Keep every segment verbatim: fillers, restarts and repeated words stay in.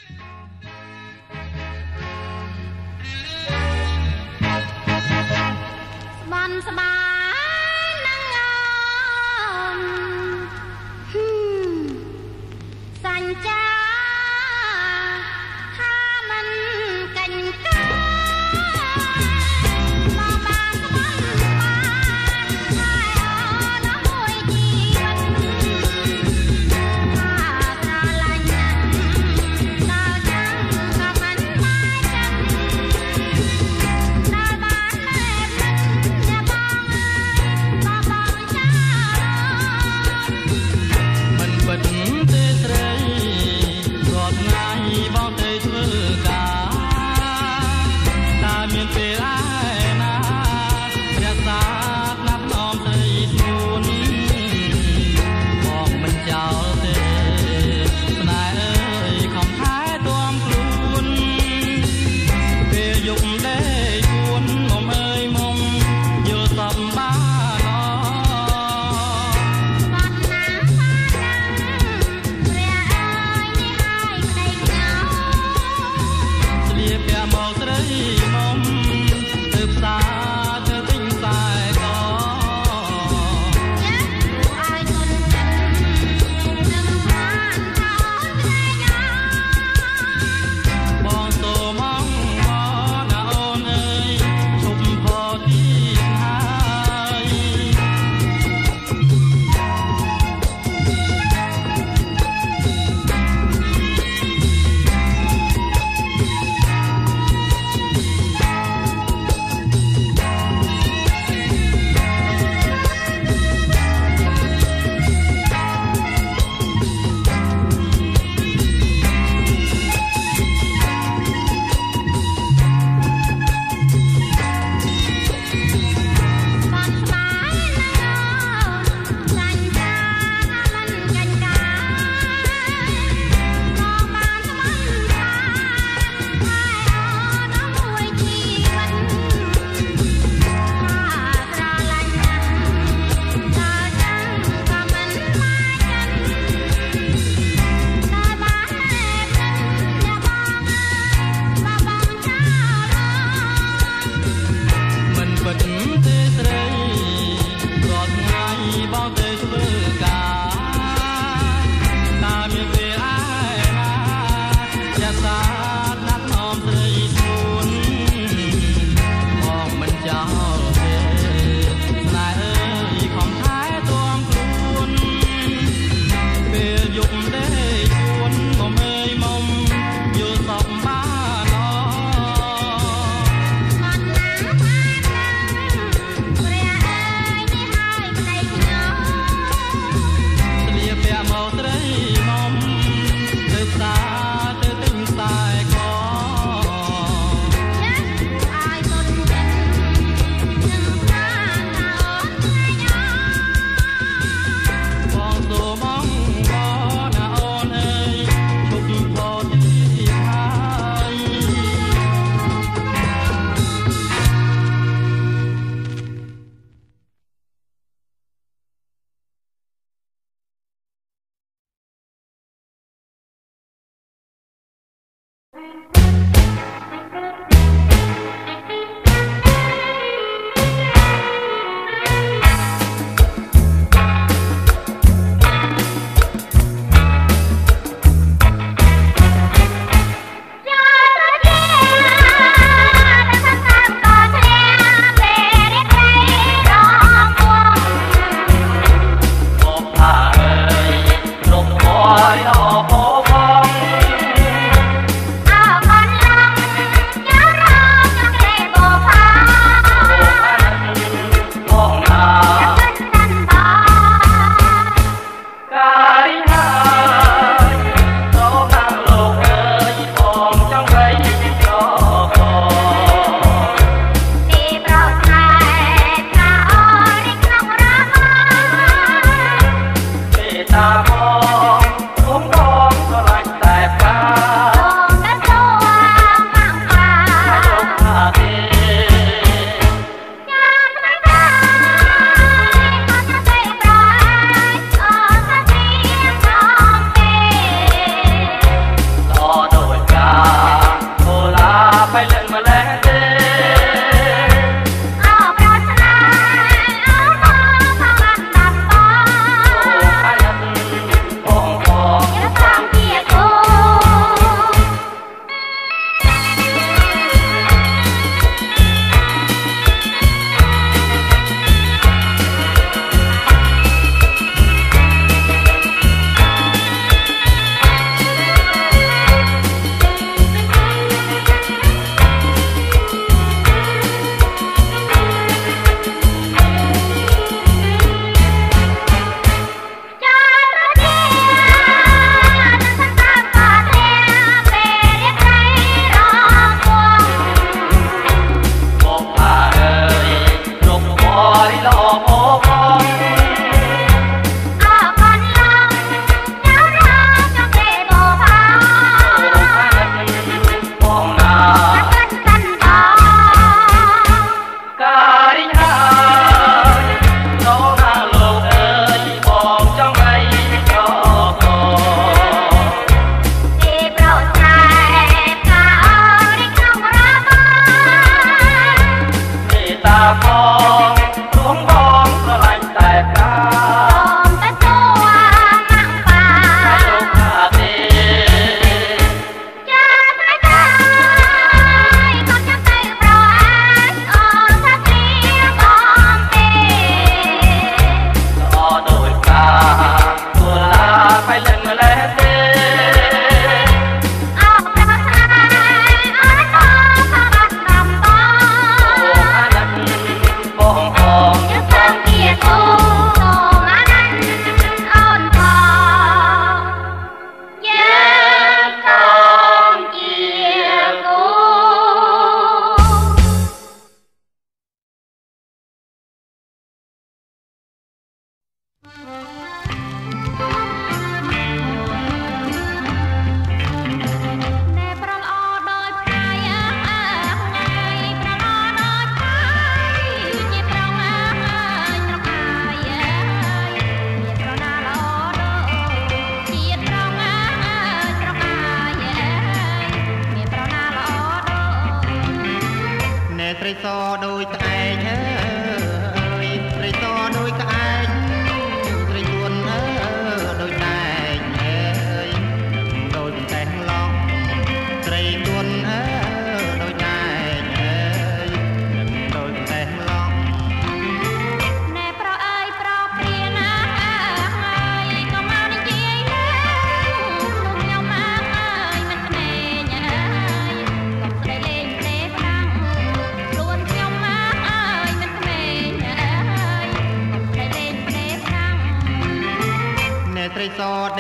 Hãy subscribe cho kênh Ghiền Mì Gõ để không bỏ lỡ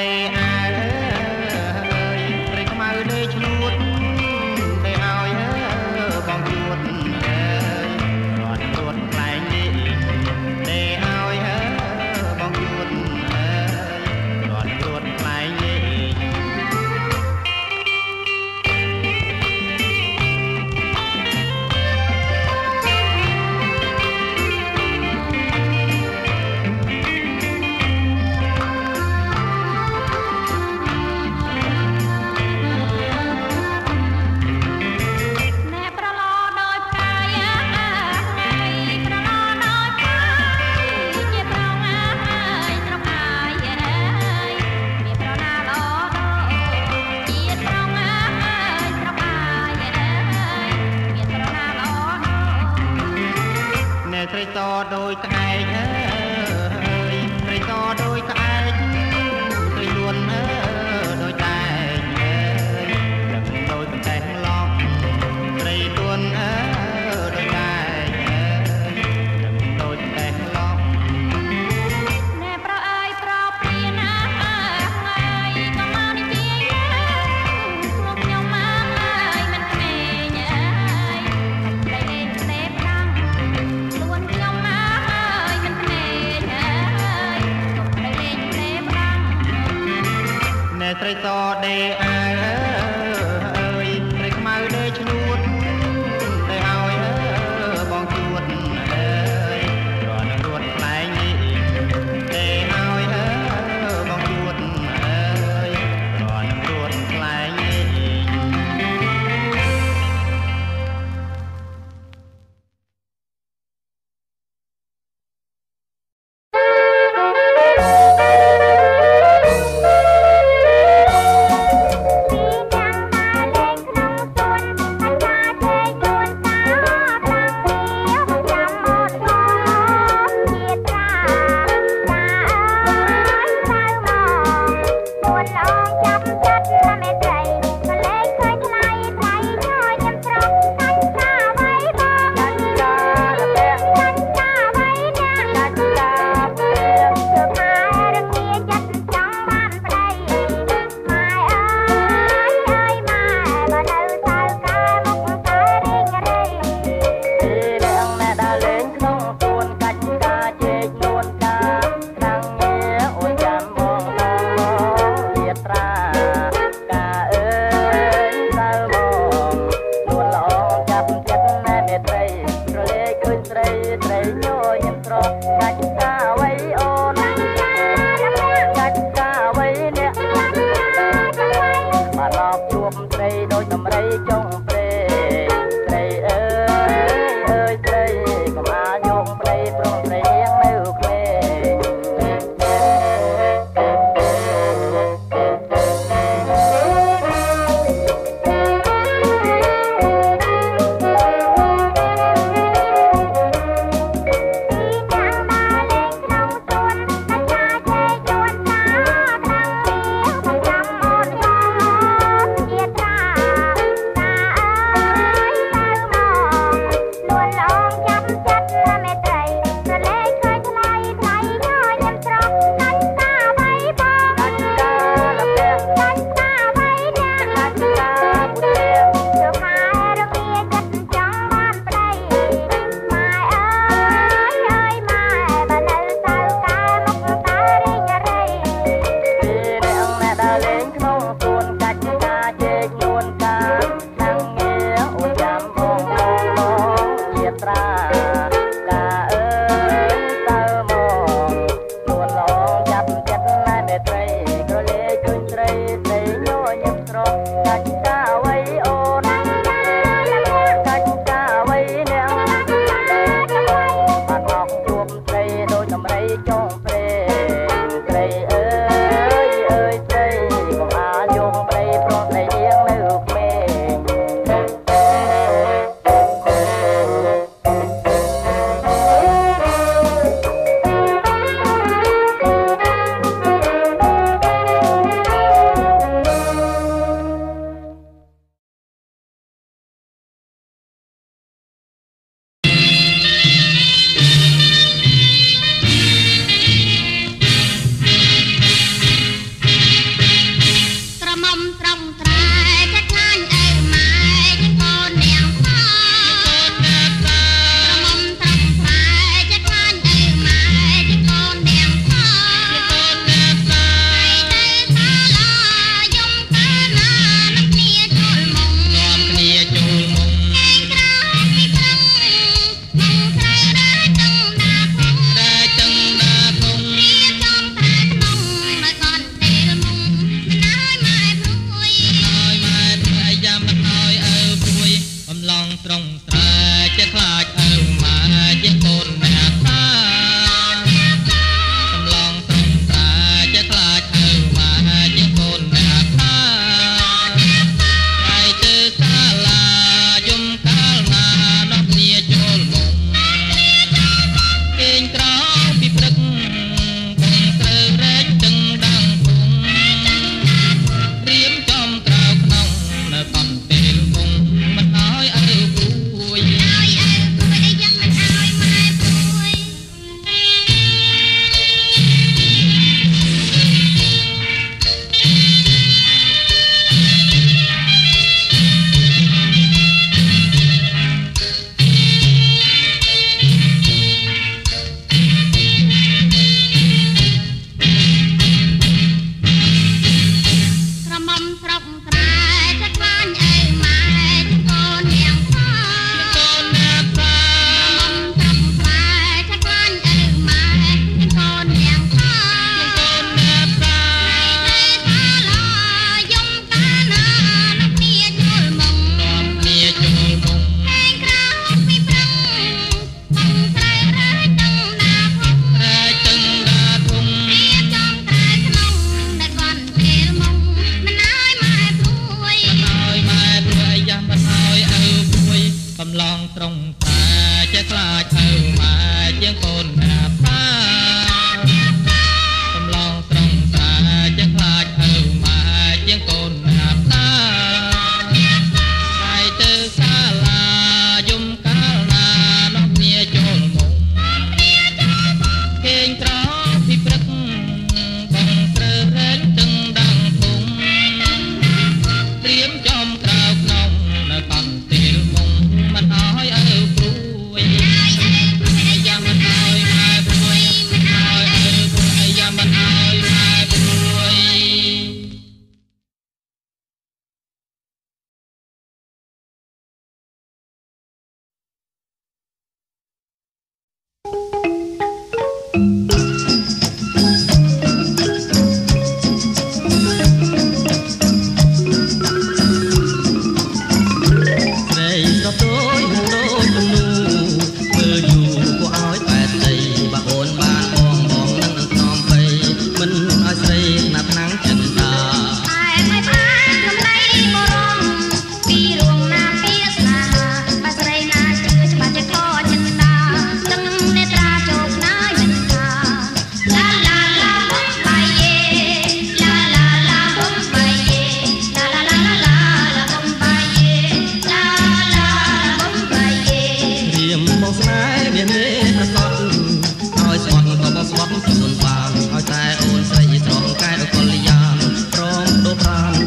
Thank you.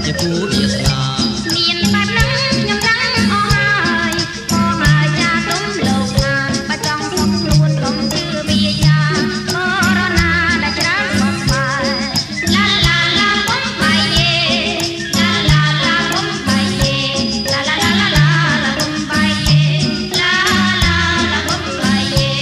ជាគូវាសនាមានបែបហ្នឹងខ្ញុំដឹងអស់ហើយបងហើយចាទុំលោកថាបើចង់សុខខ្លួនកុំជឿវាចាបរណាដែលច្រើនបំបាយឡាឡាឡាបំបាយយេឡាឡាឡាបំបាយយេឡាឡាឡាឡាឡាបំបាយយេឡាឡាឡាបំបាយយេ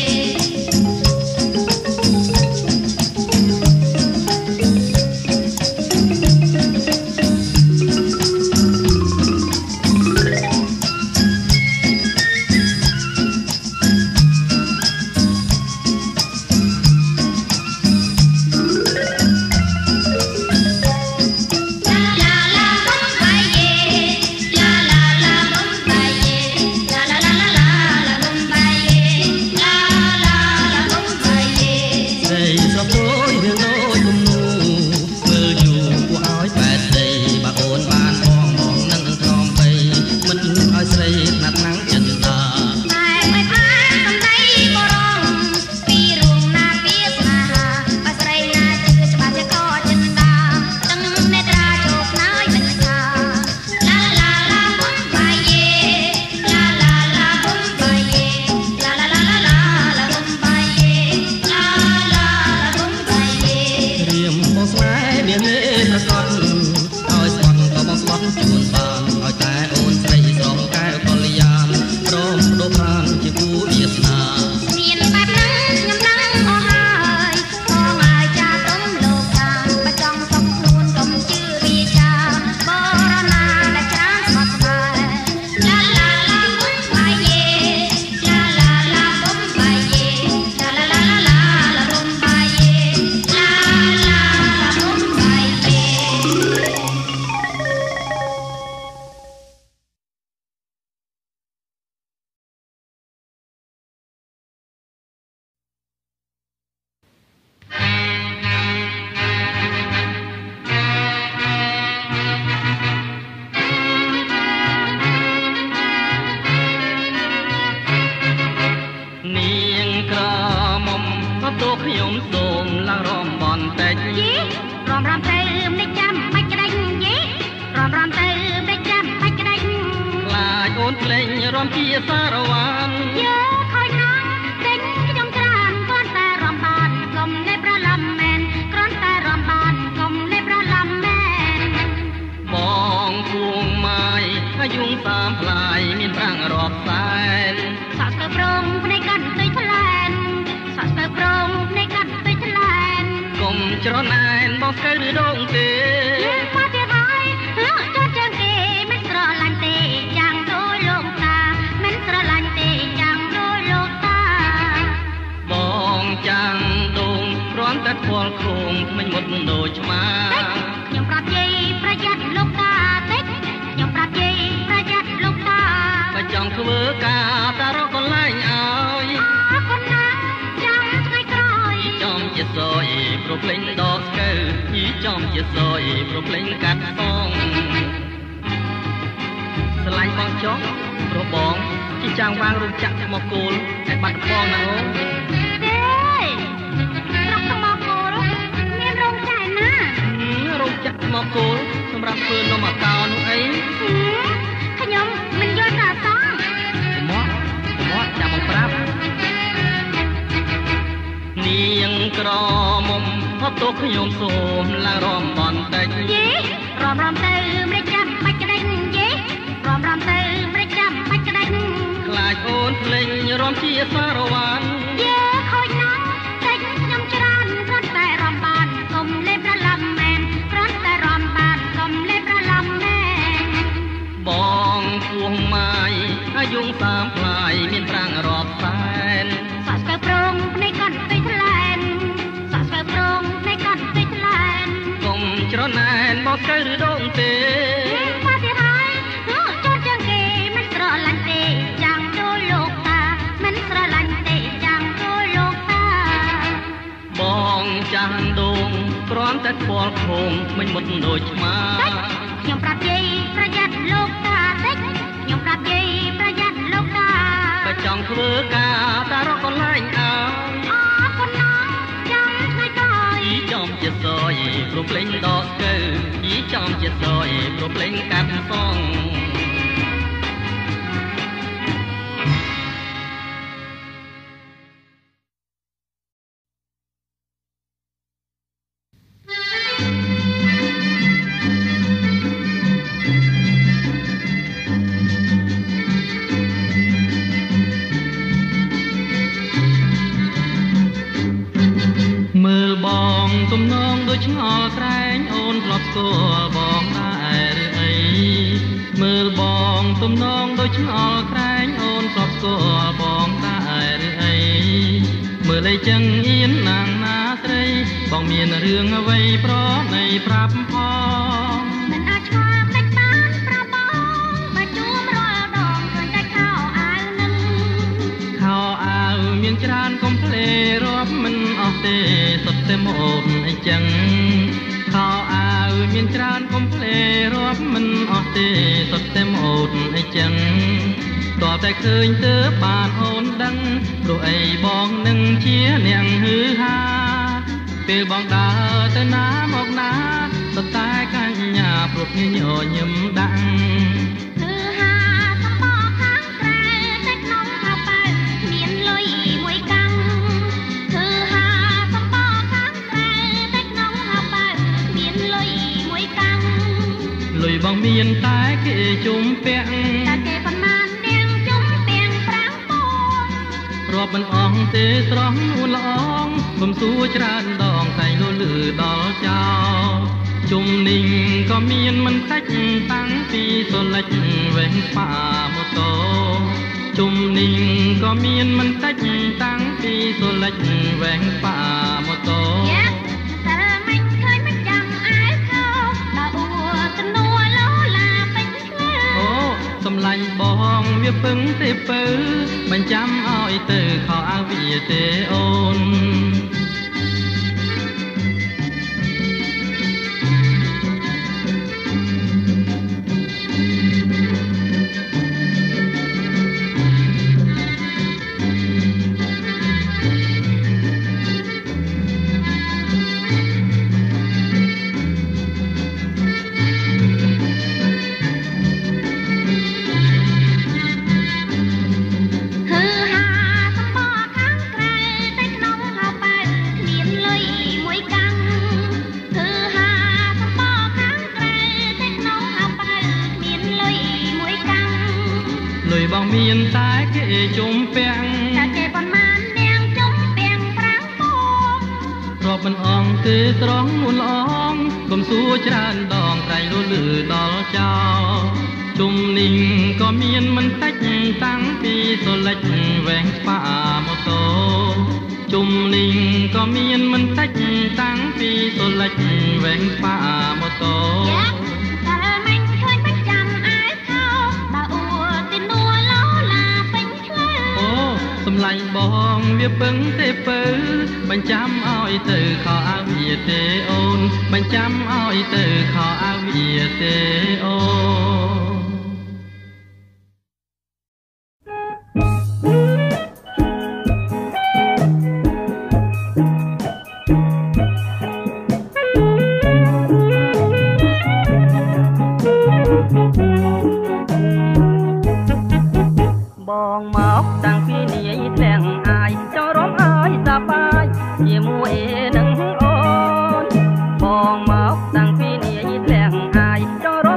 จอมเจ็ดซอยปรบเล่งกัดฟองมือบองตุ้มน้องโดยช่อแกรงโอนกลอบตัวบองได้หรือไอมือบองตุ้มน้องโดยช่อแกรงโอนกลอบตัวบองได้หรือไอเมื่อเลยจังเอียนนางนาตรีบองมีเรื่องเอาไว้เพราะในปรับพองมันอาจความเล็กบ้านประบองมาจูมรอดองเกินแต่ข้าวอาวหนึ่งข้าวอาวเมียนจรานคอมเพลรอบมันออกเตสดเต็มโอนไอจังข้าวอาวเมียนจรานคอมเพลรอบมันออกเตสดเต็มโอนไอจังต่อแต่เคยเจอบานโอนดังโดยไอบองหนึ่งเชียเนียงฮือฮาเปลบองดาเตน้ำออกนาสไตล์กันยาปลุกยิ่งย่อยยิ้มดังฮือฮาสมอข้างแกรเต็กน้องข้าวไปเมียนเลยมวยกังฮือฮาสมอข้างแกรเต็กน้องข้าวไปเมียนเลยมวยกังลุยบองเมียนตายเกยจุ่มเปียงตาเกยปนมานเนียงจุ่มเปียงปรางปงรอบมันอ่องเตะสร้องอุ่นละอองบ่มสู้จรานดองใส่โลลือดอเจ้าจุ่มนิ่งก็เมียนมันแตกตั้งปีโซลัดแหวงป่าโมโตจุ่มนิ่งก็เมียนมันแตกตั้งปีโซลัดแหวงป่าโมโตแต่ไม่เคยมันจำอายเขาตาอัวตะนัวโลลาเป็นเคลื่อนโอ้สำลัยบองเวียปึงเตปื้อบัญจำเอาไอเตอขออาวีเตโอนบองเมียนตายเกยจุ่มเปียงตาเกยปนมานเนียงจุ่มเปียงปรางปงรอบมันอ่องเตะตรองนุ่นละอองกลมสู้จรานดองไกรโลลือดอเจ้าจุ่มนิ่งก็เมียนมันแตกตั้งปีโซลัดแหวงป่าโมโตจุ่มนิ่งก็เมียนมันแตกตั้งปีโซลัดแหวงป่าโมโตไหลบองเวียปึงเตปื้อบัญจำเอาไอเตอขออาวีเตโอนบัญจำเอาไอเตอขออาวีเตโอบองหมอกดังพี่นี่แหลงอายเจ้าร้องอายสบายยี่มูเอหนึ่งโอนบองหมอกดังพี่นี่แหลงอายเจ้าร้อง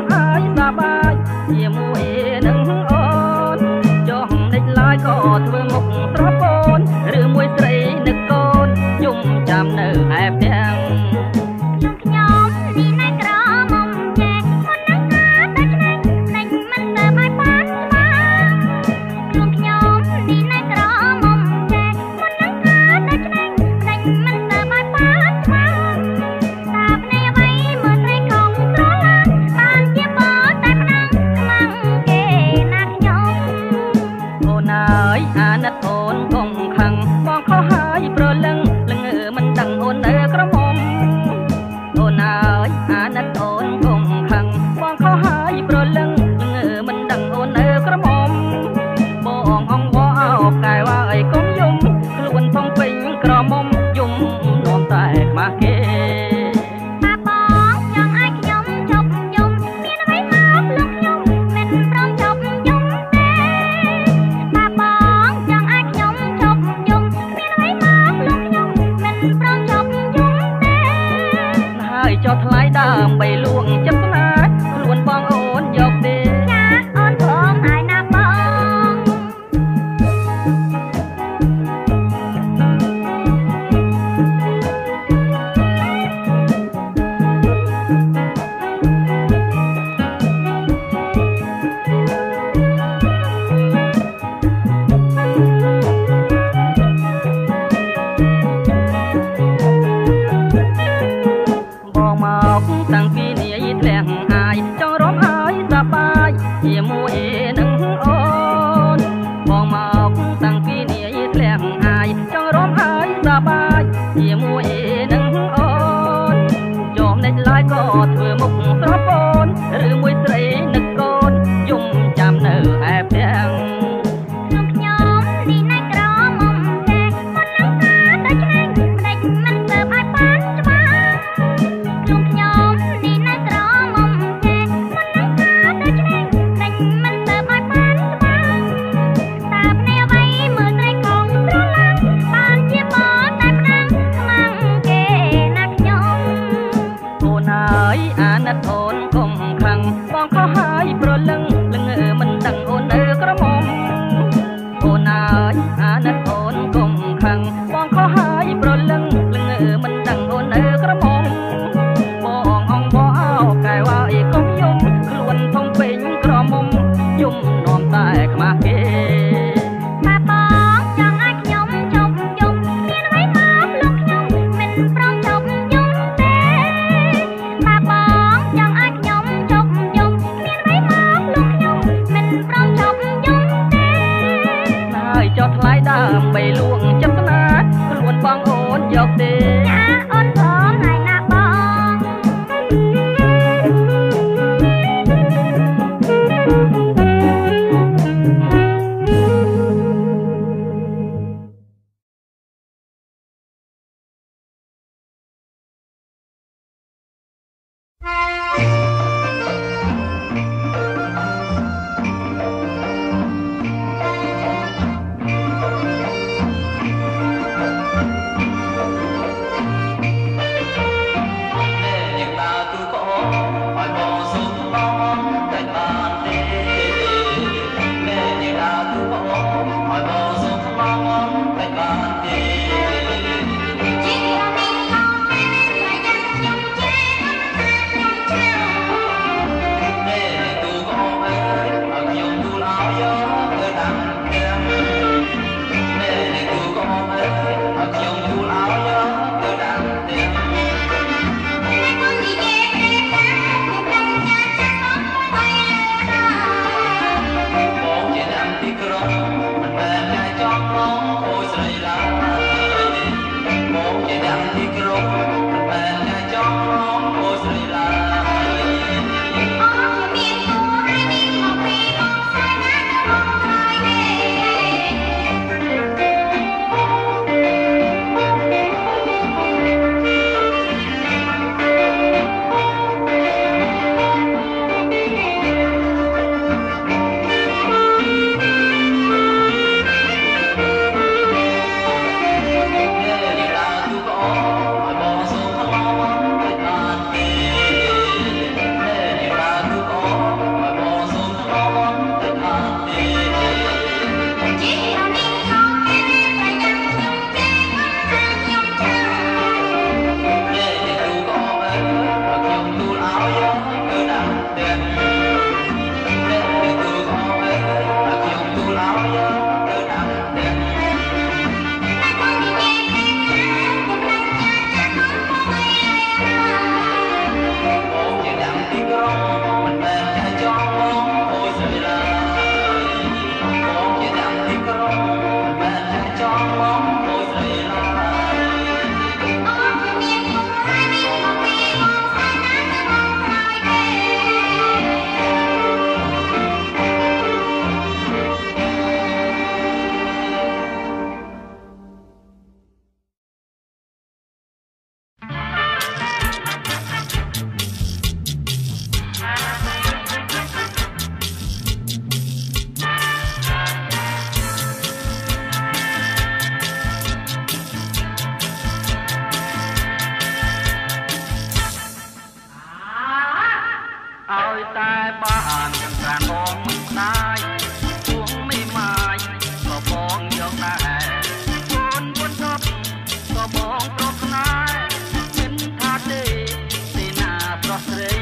យតែបានចង្ក្រានបងមិនដាយជួងមិនម៉ាយក៏បងយកដែរអូនពុនធប់ក៏បងប្រកណាយមិនថាទេទេណាប្រោះស្រី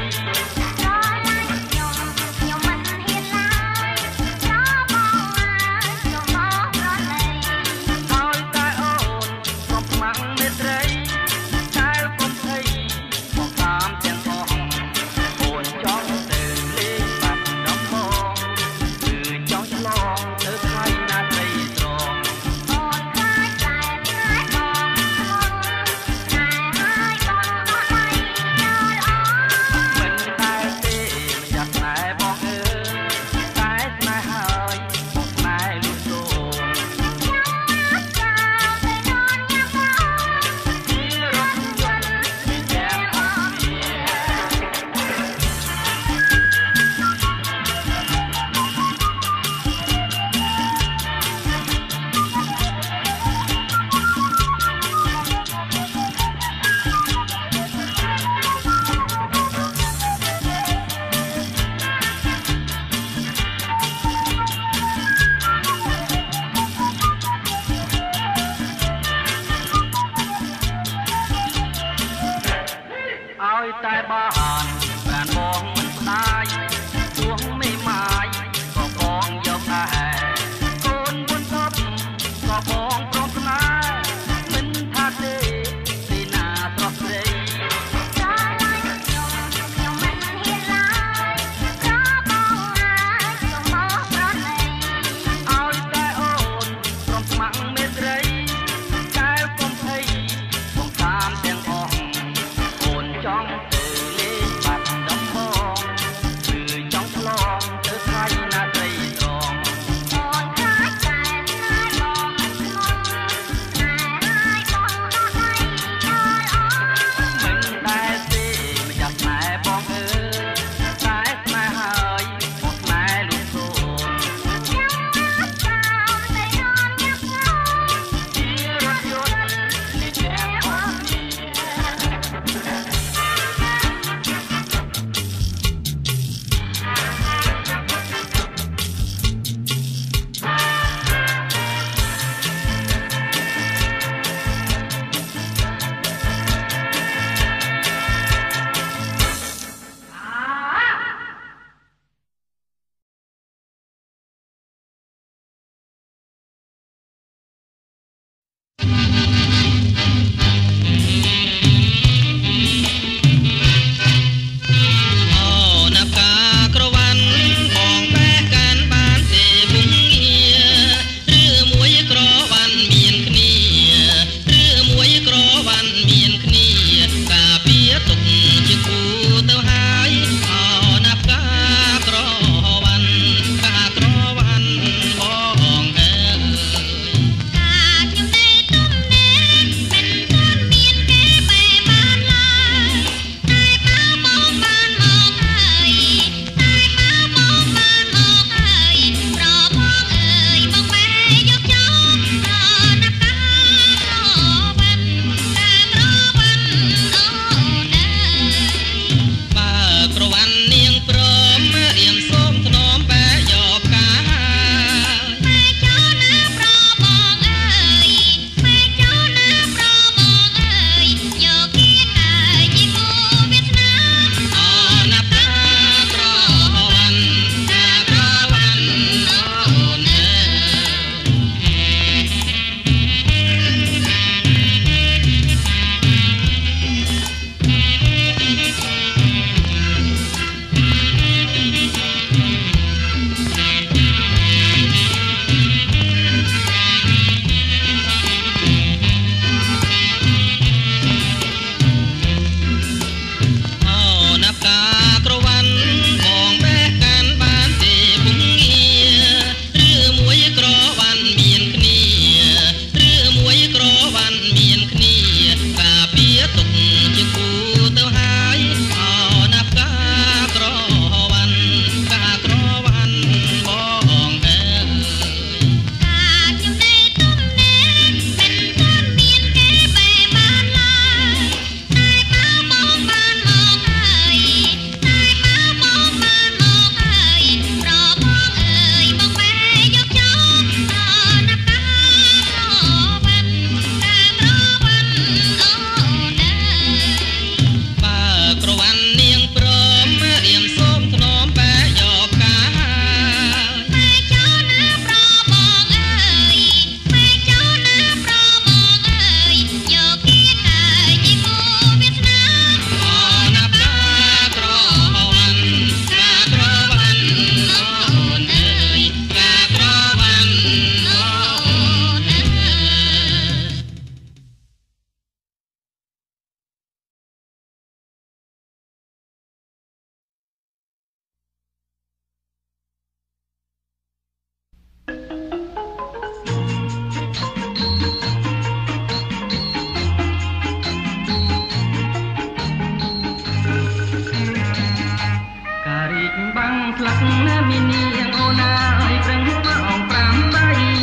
បាំងផ្លាក់ណាមីនាងអូនហើយប្រឹងមកអងប្រាំបី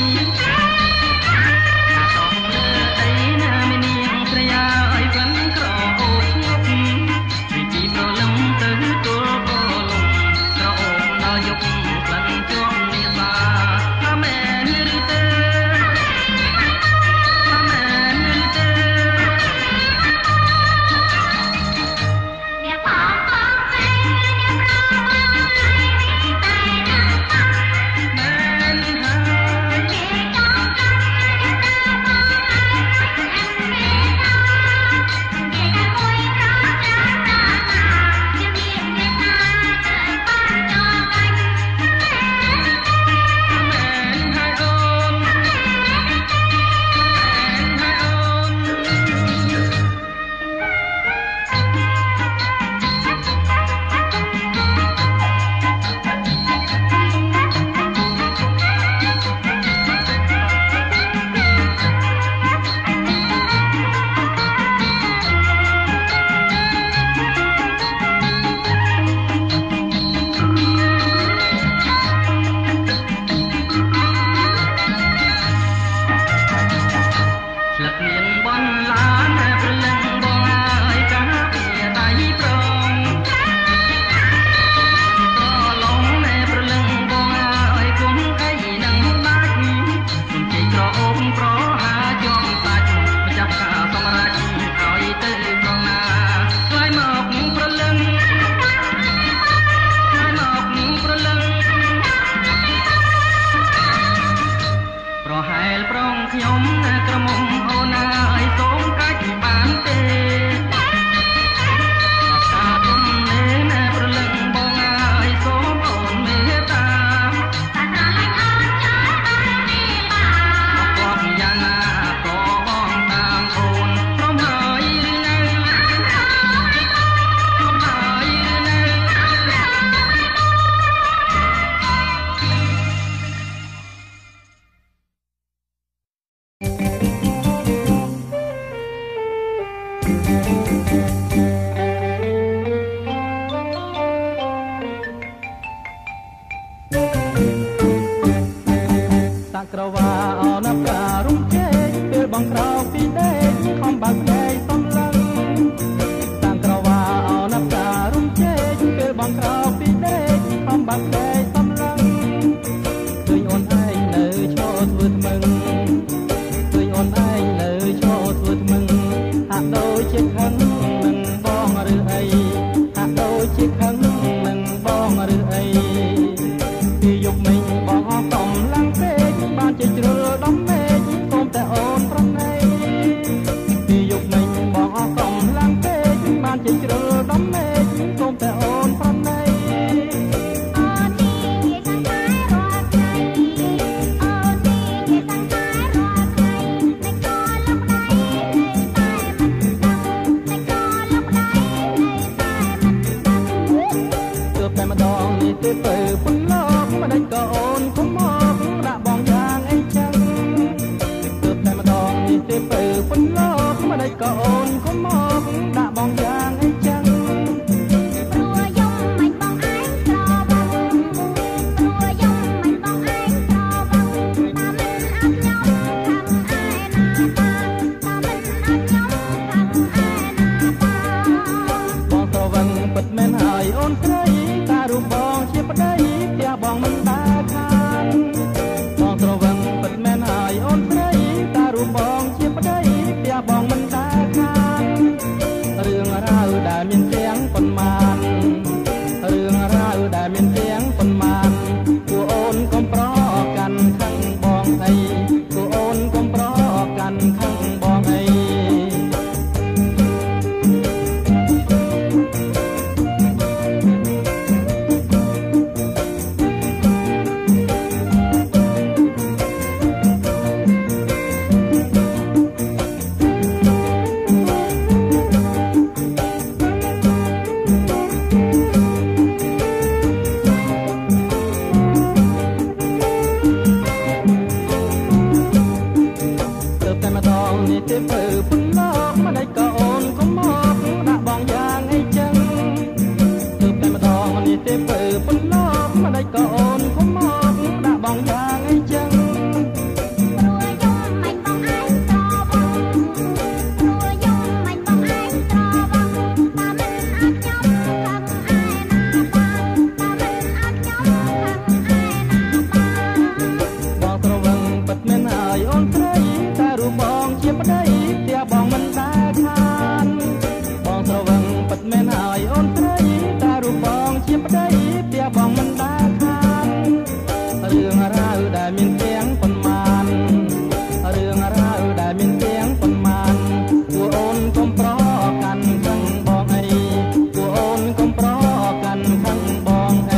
តោះលើអីណាមីនាងស្រីហើយក្លិនក្រអូបឈប់ពីពីប្រលឹងទៅទល់កលំក្រអូបដល់យប់ក្លិនជាប់នេសាថាមែនឬទេថាមែនឬទេអ្នកផងផងពេញអ្នកប្រเปิดปนนอกมาได้ก่อนขมอกด่าบองอย่างไอ้จังรัวยมไม่ต้องไอ้ตรอบองรัวยมไม่ต้องไอ้ตรอบองตามันอัดยมขังไอ้นาบางตามันอัดยมขังไอ้นาบางบอกระวังปัดแม่นอายอ่อนใสแต่รูปบองเชียบได้เตียบองมันได้คานบอกระวังปัดแม่นอายอ่อนใสแต่รูปบองเชียบได้เตียบองมันได้คานเรื่องราวได้มีเสียงปนมันเรื่องราวได้มีเสียงปนมันตัวโอนกลมปลอกันทั้งบองไอตัวโอนกลมปลอกันทั้งบองไอ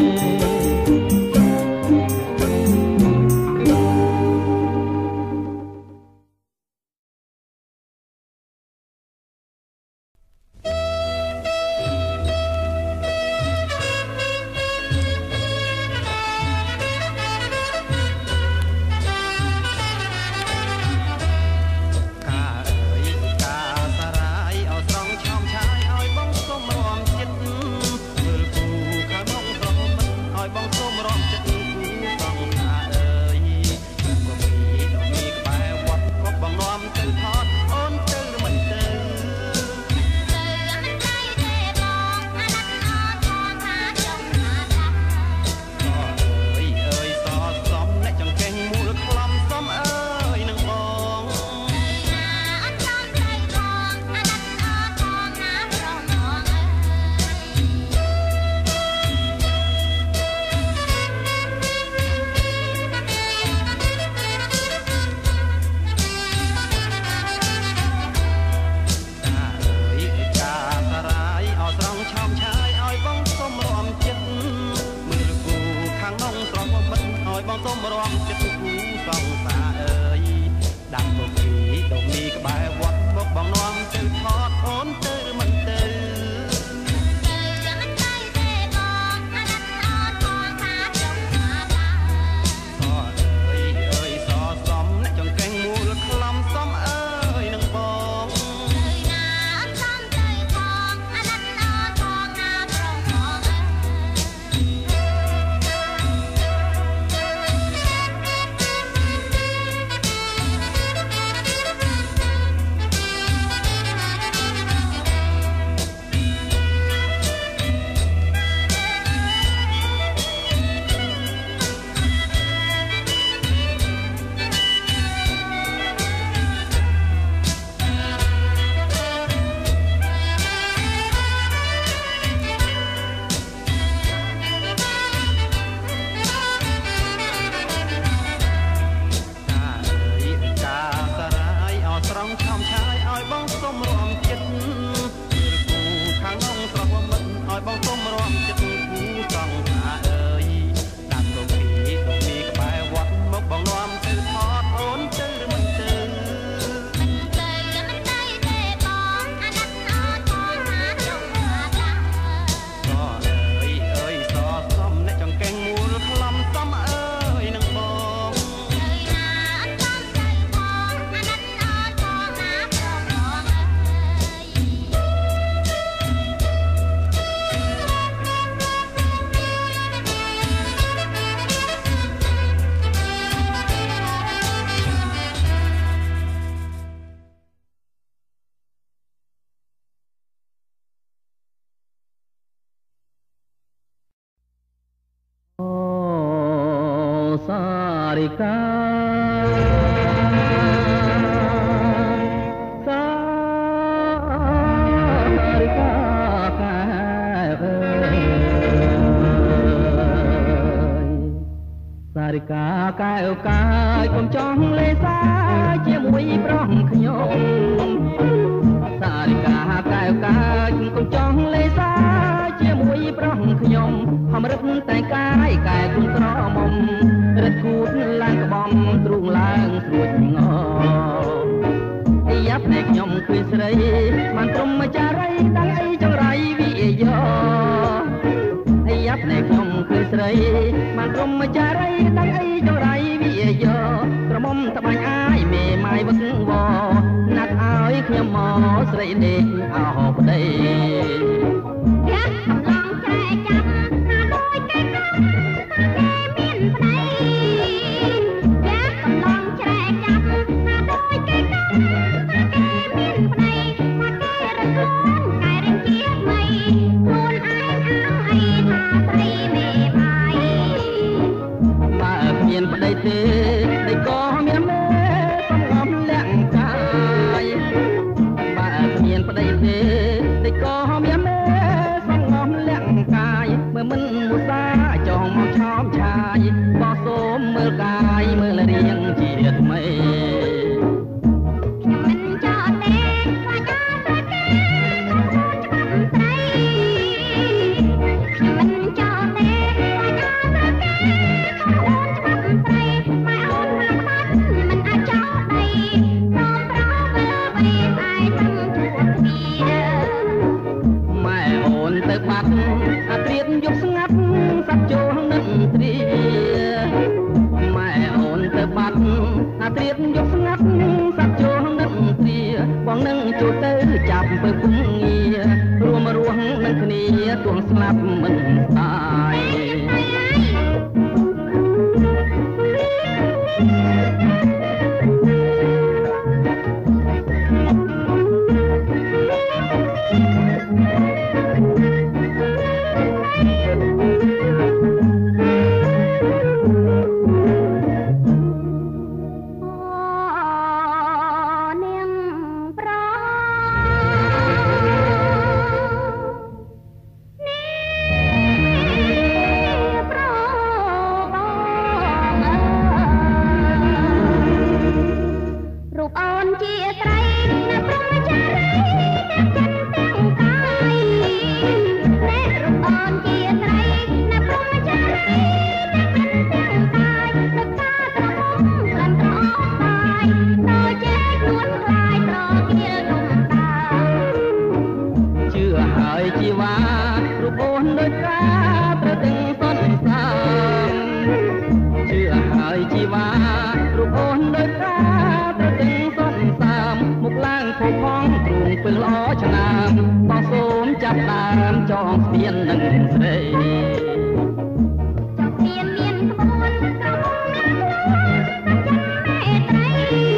มันรมจาไรตั้งไอจงไรวิโยกระมมตะบังอายเมไม้บังวอนัดอายขยมหมอสไรเด็กเอาไปได้ยักกำลังใจจับលកាយមើលរៀងជាថ្មីខ្ញុំមិនចោលទេខ្លាចអាស្រ័យគេច្បាប់ស្រីខ្ញុំមិនចោលទេខ្លាចអាស្រ័យគេច្បាប់ស្រីម៉ែអូនហាក់បាត់មិនអាចចោលដីព្រមប្រោវលើបីឯងទាំងជួបគ្នាម៉ែអូនទៅបាត់អាត្រៀតយប់ស្ងាត់សាប់ចូលនិនទ្រាម៉ែអូនទៅបាត់អាត្រៀតយប់ស្ងាត់សាប់ចូលនិនទ្រាបងនឹងចូលទៅចាប់ពើពុំងាររួមរស់នឹងគ្នាទល់ស្លាប់មិនស្ដាយពេលល្អឆ្នាំបងសូមចាប់ដើមចងស្ពាននឹងស្រីចាប់ស្ពានមានក្បួនក្រមុំណាស់មេត្រី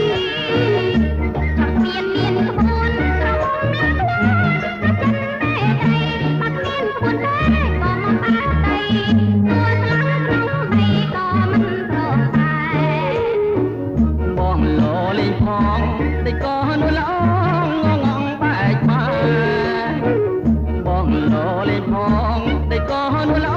ចាប់ស្ពានមានក្បួនក្រមុំណាស់មេត្រីបាត់មានក្បួនទេក៏មកបាត់ដីនួនស្លាប់ក្នុងដីក៏មិនព្រមដែរបងលលេងផងតែក៏នួនល្អបងលលេងផងតែក៏នួន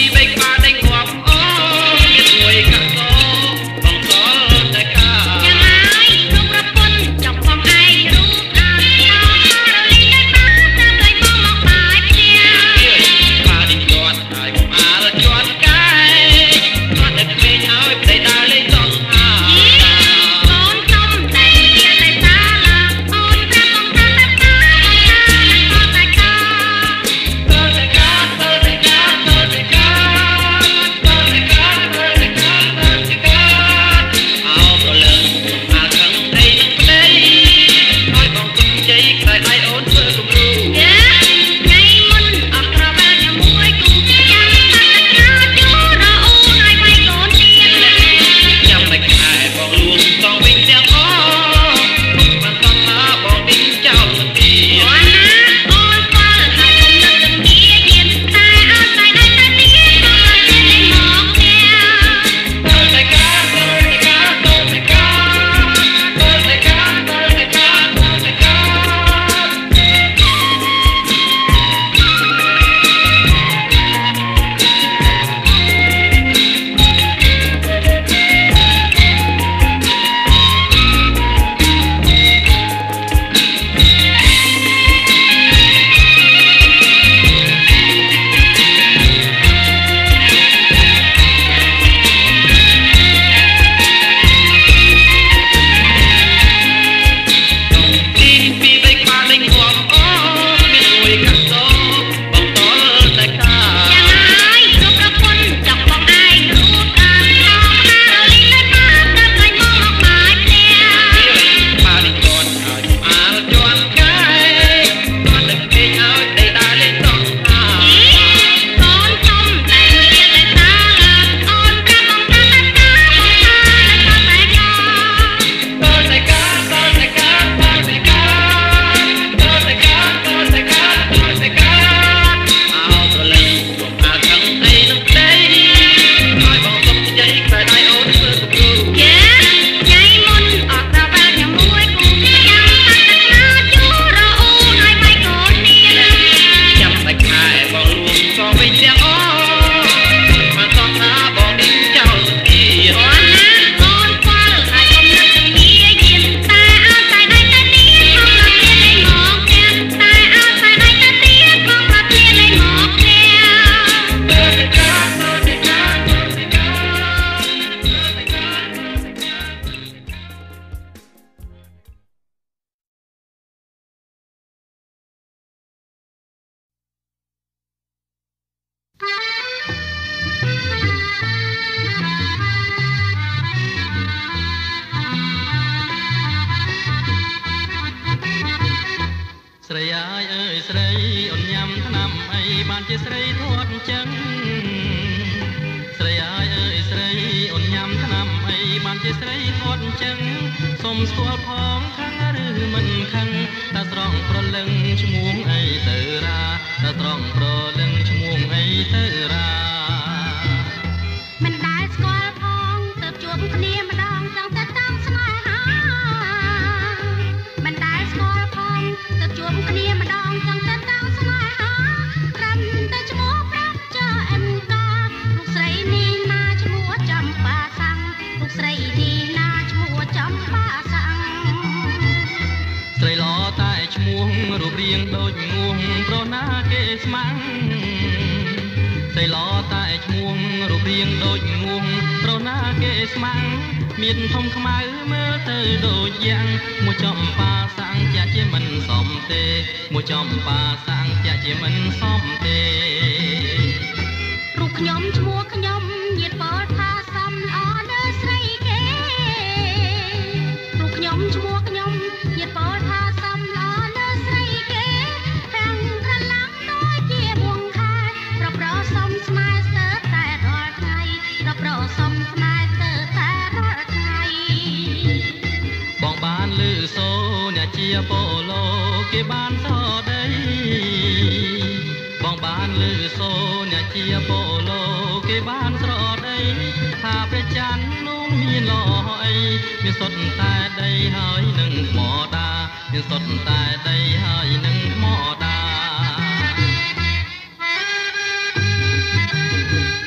Hãy subscribe cho kênh Ghiền Mì Gõ để không bỏ lỡ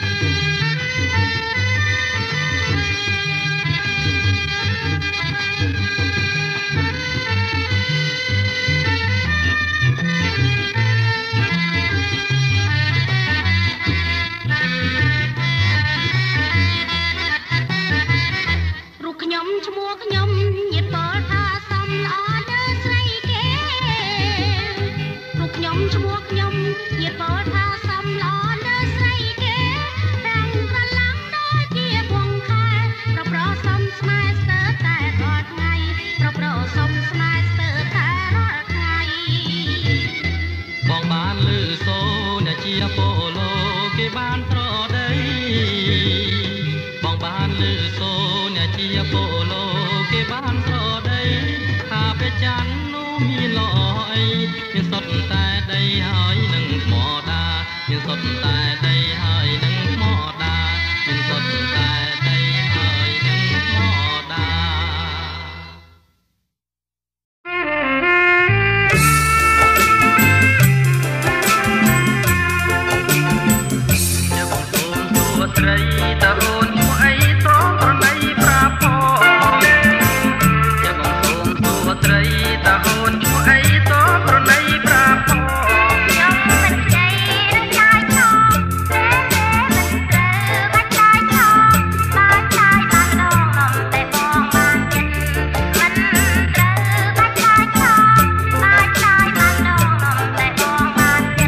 ដីបងបានលឺសូអ្នកជាប៉ូឡូគេបានប្រដីថាព្រះច័ន្ទនោះមានល្អអីមានសុទ្ធតែដីហើយនឹងថ្មដាមានសុទ្ធតែដីហើយនឹងថ្មដាមានសុទ្ធតែដីហើយនឹងថ្មដាត្រីតអូនឈ្មោះអីត្រង់ប្រណីប្រាប់ផងចាំបងសូមសួរត្រីតអូនឈ្មោះអីត្រង់ប្រណីប្រាប់ផងខ្ញុំមិនជ័យឬចាយឈោតែមិនត្រូវបាច់ចាយឈោបានចាយបានដងនំតែបងបានចិត្តមិនត្រូវបាច់ចាយឈោបានចាយបានដងនំតែបងបានចិត្ត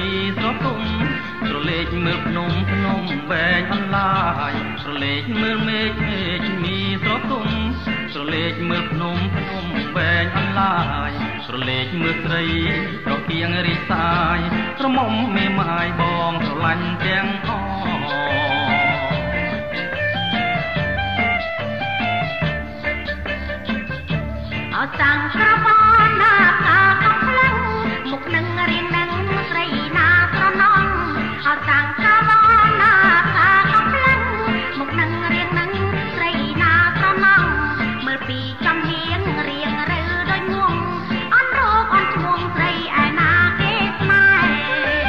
มีสอบตุ่มស្រលេកមើលភ្នំភ្នំវែងអន្លាយស្រលេកមើលមេឃមេឃมีสอบตุ่มស្រលេកមើលភ្នំភ្នំវែងអន្លាយស្រលេកមើលស្រីប្រគៀងរីសាយក្រមុំមេម៉ាយបងស្រឡាញ់ទាំងអអោសាំងក្របនណាតាកំផ្លឹងមុខនឹងរៀងនឹងស្រីណាស្រណងអោសាំងក្របនណាតាកំផ្លឹងមុខនឹងរៀងនឹងស្រីណាស្រណងមើលពីចំហៀងរៀងរើដូចងងអន់រោគអន់ឈ្មោះស្រីឯណាគេស្នេហ៍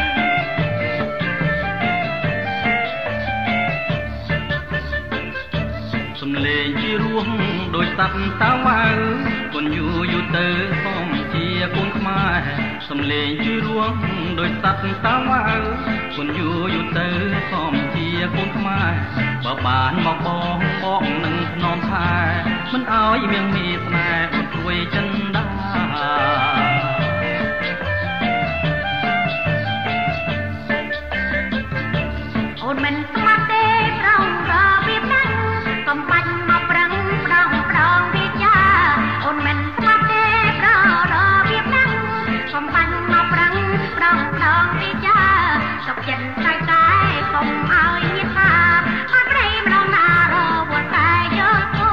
សំលេងជារស់ដោយសត្វតាវ៉ៅគុនយូយូទៅសូមជាគុនខ្មែរសំលេងជារស់ដោយសត្វតាវ៉ៅគុនយូយូទៅសូមជាគុនខ្មែរបើបានមកបងបងនឹងធ្នមថែមិនអោយមៀងមីស្នេហ៍អត់ព្រួយចិនដាអូនមិនស្មាត់ទេប្រងរបៀបហ្នឹងកំបាច់មកប្រឹងប្រងប្រងវាចាអូនមិនស្មាត់ទេប្រងរបៀបហ្នឹងកំបាច់មកប្រឹងប្រងប្រងវាចាសុខចិត្តតែតែកុំឲ្យញាតថាអត់ព្រៃម្ដងណារវល់តែយកអូ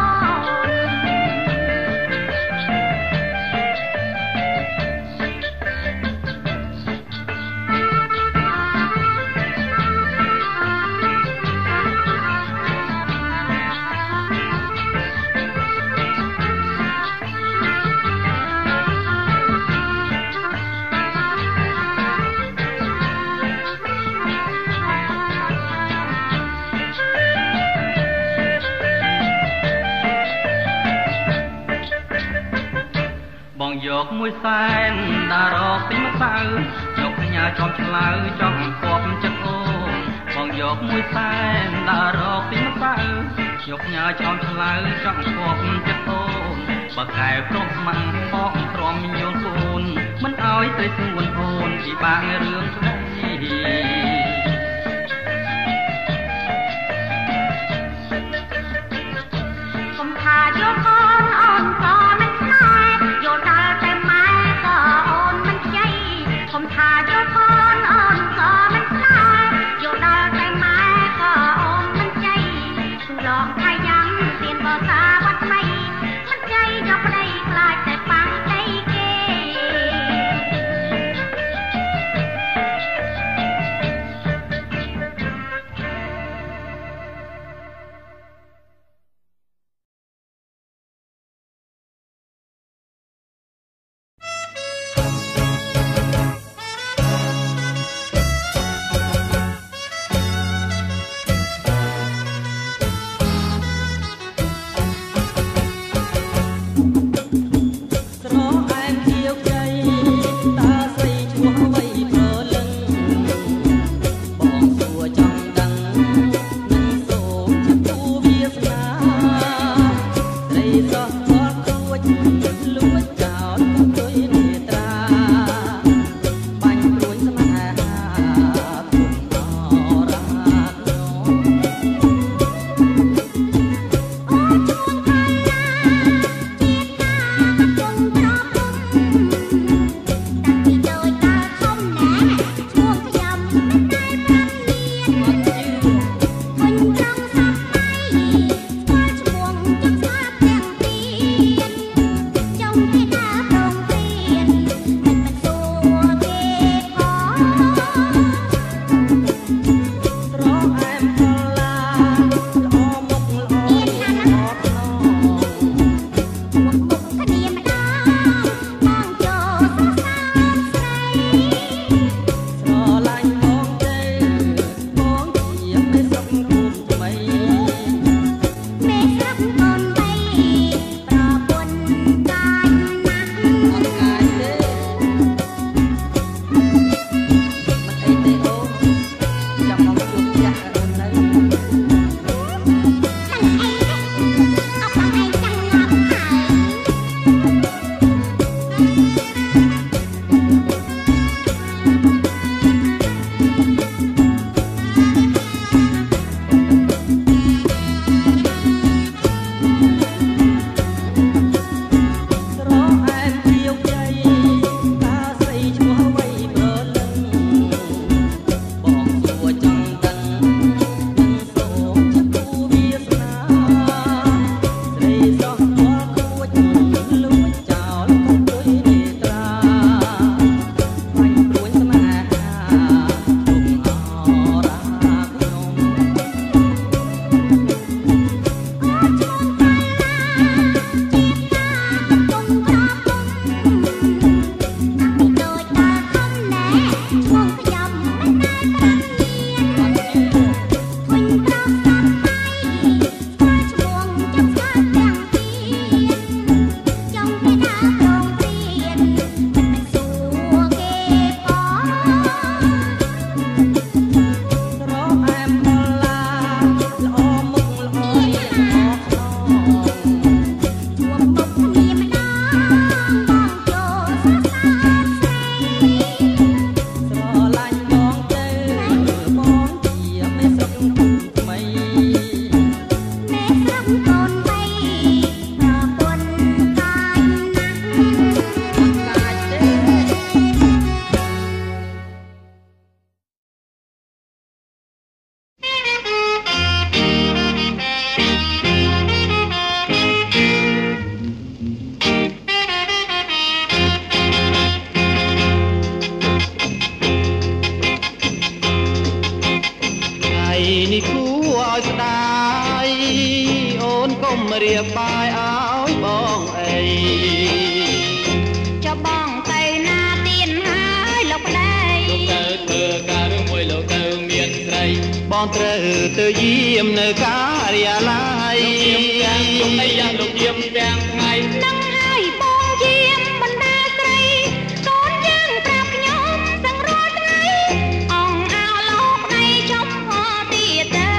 បងយកមួយសែនដារកពេញម្សៅយកផ្ញើចំឆ្លើយចំគប់ចិត្តអូនបងយកមួយសែនដារកពេញម្សៅយកផ្ញើចំឆ្លើយចំគប់ចិត្តអូនបើកែព្រមស្មាំងបងព្រមយល់គូនមិនអោយទៅស្ងួនអូនពីបាងរឿងស្ដីកុំថាយកអូនអូនក៏មិនស្នេហ៍យកដល់តែម៉ែក៏អូនមិនជ័យកុំថាយកអូនអូនក៏មិនស្នេហ៍យកដល់តែម៉ែក៏អូនមិនជ័យគឺឡងថាយ៉ាងទៀនបសាវត្តថ្មីមិនជ័យយកប្តីខ្លាចតែប៉ាំងដីគេនេះគួរឲ្យស្ដាយអូនកុំរៀបបាយឲ្យបងអីចុះបងទៅណាទៀនហើយលោកប្តីលោកទៅធ្វើការរឿងមួយលោកទៅមានស្រីបងត្រូវទៅយាមនៅការិយាល័យលោកយាមទាំងលោកអីយ៉ាងលោកយាមទាំងថ្ងៃនឹងហើយបងយាមបណ្ដាស្រីកូនយើងប្រាប់ខ្ញុំទាំងរាល់ថ្ងៃអងអោលោកប្តីចុំហោទៀតទៅ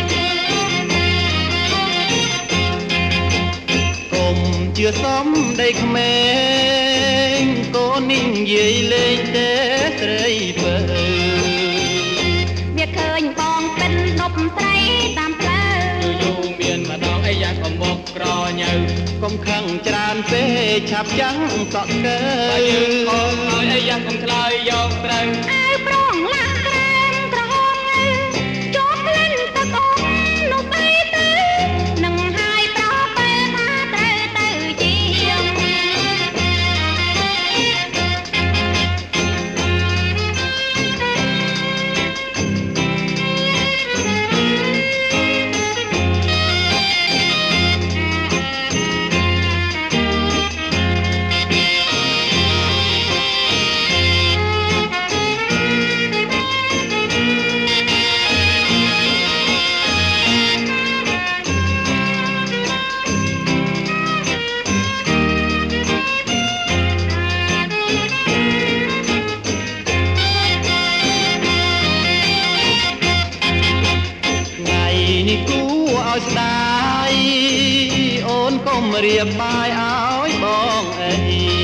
កុំជឿសំដីក្មេងកូននេះនិយាយលេងទេស្រីបើវាឃើញបងពិនដប់ស្រីតាមផ្លូវយូរមានម្ដងអីយ៉ាងកំបុកក្រញើកុំខឹងច្រើនពេកឆាប់ចាំងសក់ស្កើបើយើងខំឲ្យអីយ៉ាងកុំឆ្លើយយកត្រូវអើប្រងលាក់ក្រែមក្រហមងើជាប់ក្លិនទឹកអមនោះបីទៅនឹងហើយប្របែថាត្រូវទៅជាងស្ដាយអូនកុំរៀបបាយឲ្យបងអី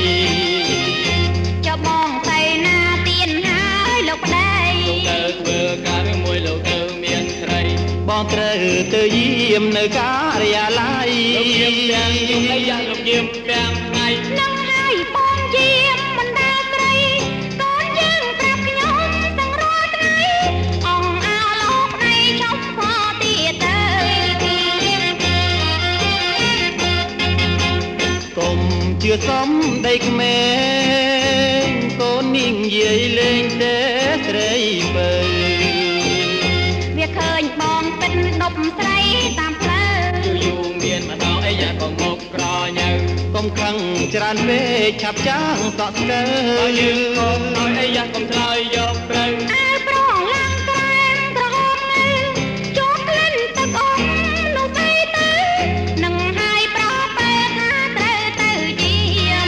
ចុះបងទៅណាទៀនហើយលោកប្តីលោកទៅធ្វើការរឿងមួយលោកទៅមានស្រីបងត្រូវទៅយាមនៅការិយាល័យលោកយាមទាំងយប់អីយ៉ាងលោកយាមទាំងថ្ងៃនឹងហើយបងយាមបណ្ដាស្រីកូនយើងប្រាប់ខ្ញុំទាំងរាល់ថ្ងៃអងអោលោកប្តីចុំហោទៀតទៅកុំជឿសំដីក្មេងកូននេះនិយាយលេងទេស្រីបើវាឃើញបងពិនដប់ស្រីតាមផ្លូវយូរមានម្ដងអីយ៉ាងកុំមុខក្រញើកុំខឹងច្រើនពេកឆាប់ចាំងសក់ស្កើបើយើងខំឲ្យអីយ៉ាងកុំឆ្លើយយកត្រូវអើប្រងឡាំងក្រែមក្រហមងើជាប់ក្លិនទឹកអមនោះបីទៅនឹងហើយប្របែថាត្រូវទៅជាង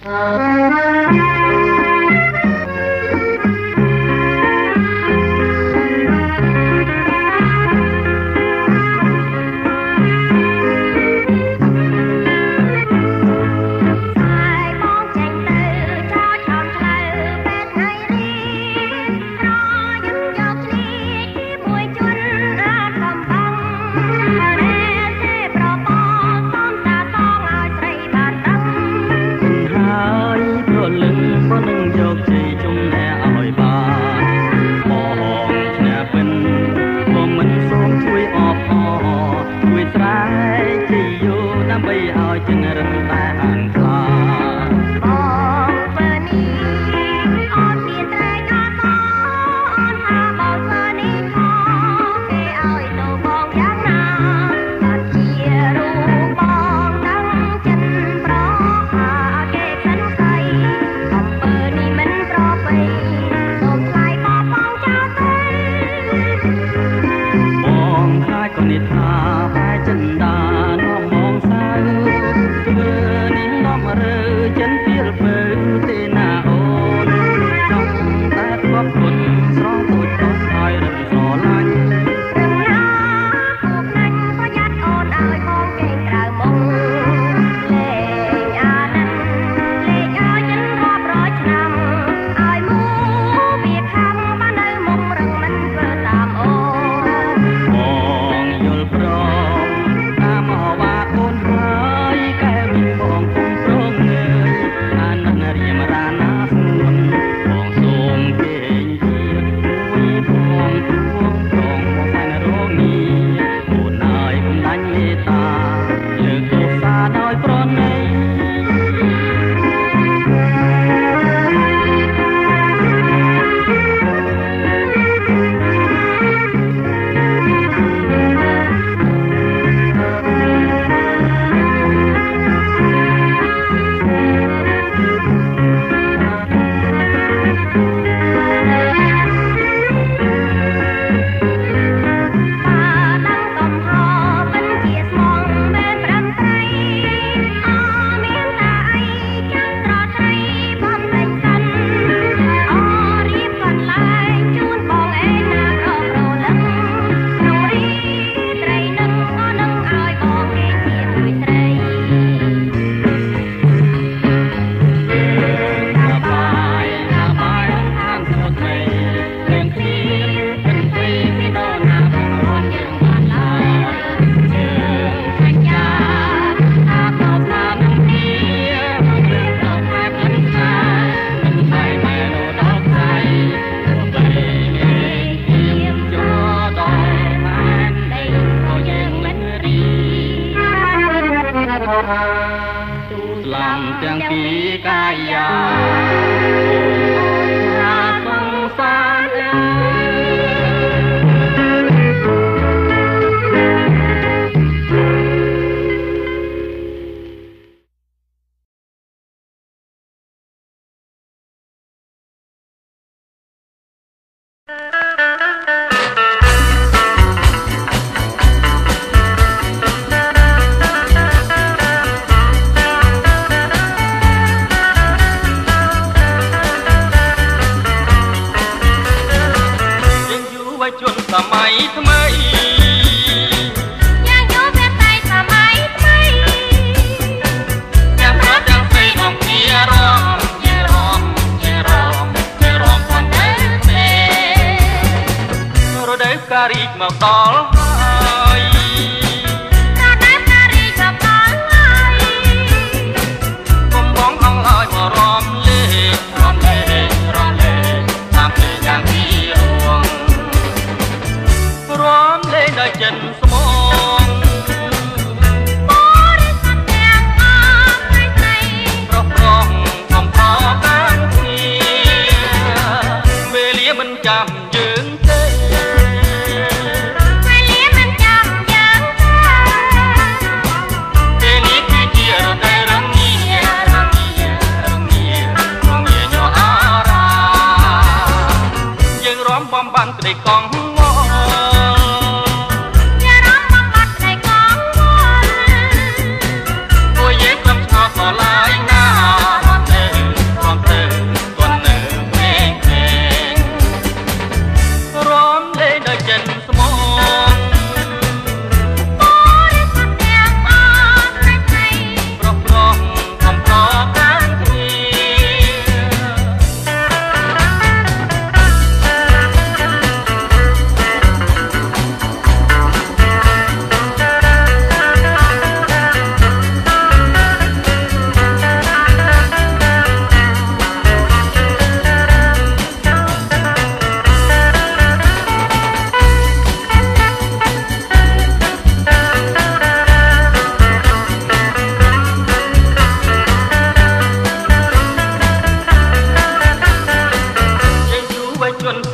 Hãy subscribe cho kênh Ghiền Mì Gõ để không bỏ lỡ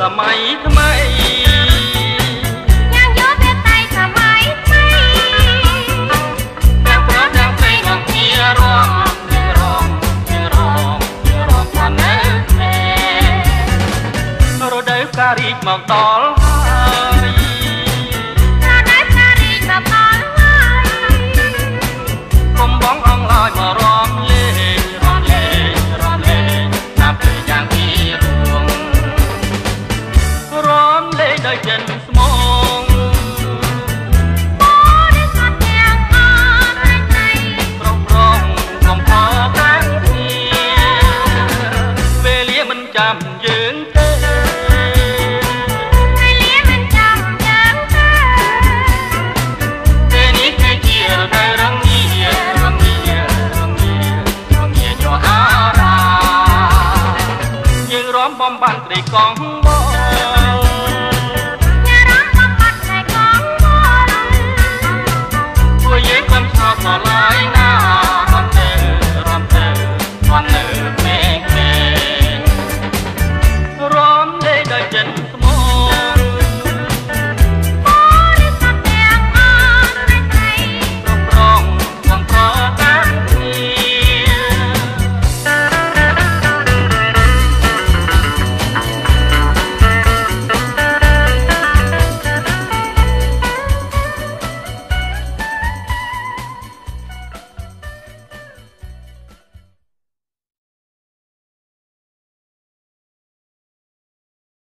សម័យថ្មីយ៉ាងយកវាតែសម័យថ្មីទាំងប្រុសទាំងស្រីនាំគ្នារំរំរំរំបាននៅរដូវការីកមកដល់ហើយរដូវការីកមកដល់ហើយកុំបងអងឡើយមករំលេងរំលេងរំលេងតាមពេលយ៉ាងពីរួងរំលេងដោយចិនស្មងបរិសុទ្ធទាំងអស់រញ៉ៃប្រងប្រងកុំខកខាងគ្នាពេលលាមិនចាំយើងទេពេលលាមិនចាំយើងទេពេលនេះគឺជារដូវរងារងារងារងាញ័រអារាយើងរំបំបានត្រីកងមកពួកយើងកុំឆ្ងល់ឆ្លាយណា